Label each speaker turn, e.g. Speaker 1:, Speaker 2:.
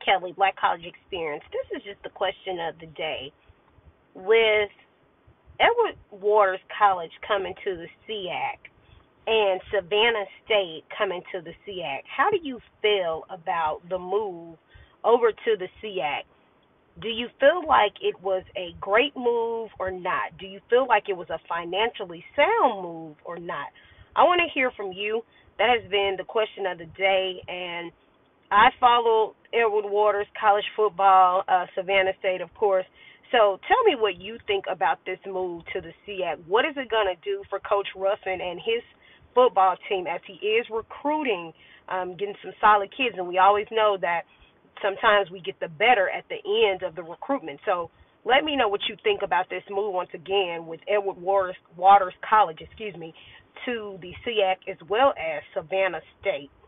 Speaker 1: Kelly, Black College Experience. This is just the question of the day. With Edward Waters College coming to the SIAC and Savannah State coming to the SIAC, how do you feel about the move over to the SIAC? Do you feel like it was a great move or not? Do you feel like it was a financially sound move or not? I want to hear from you. That has been the question of the day, and I follow Edward Waters College football, Savannah State, of course. So tell me what you think about this move to the SIAC. What is it going to do for Coach Ruffin and his football team as he is recruiting, getting some solid kids? And we always know that sometimes we get the better at the end of the recruitment. So let me know what you think about this move once again with Edward Waters College, to the SIAC as well as Savannah State.